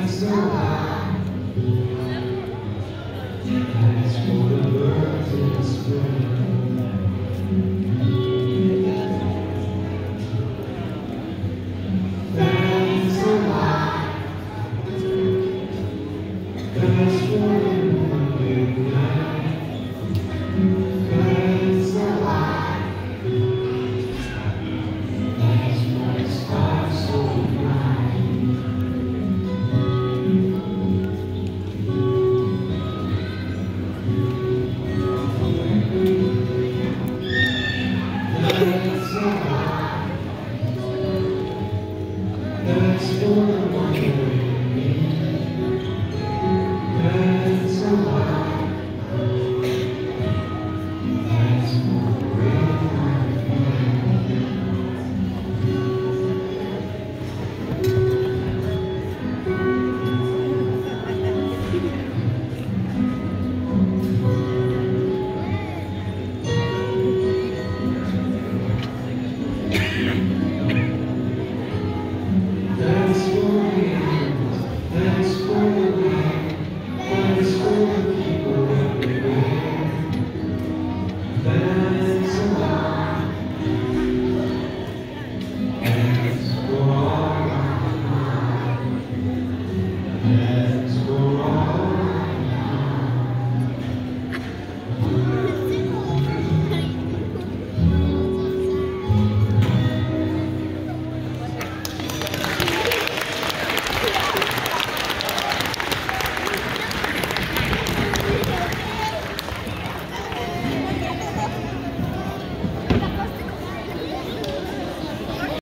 Thanks a lot. Thanks for the birds in the spring. Thanks a lot. Thanks for the moonlit night. Thanks a lot. Thanks for the stars so bright. Thanks a lot. Thanks for the wonder in me. Thanks a lot. Thanks for the rain on me. Thanks for the animals. Thanks for the land. Thanks for the people everywhere. Thanks a lot. Thanks for all my life.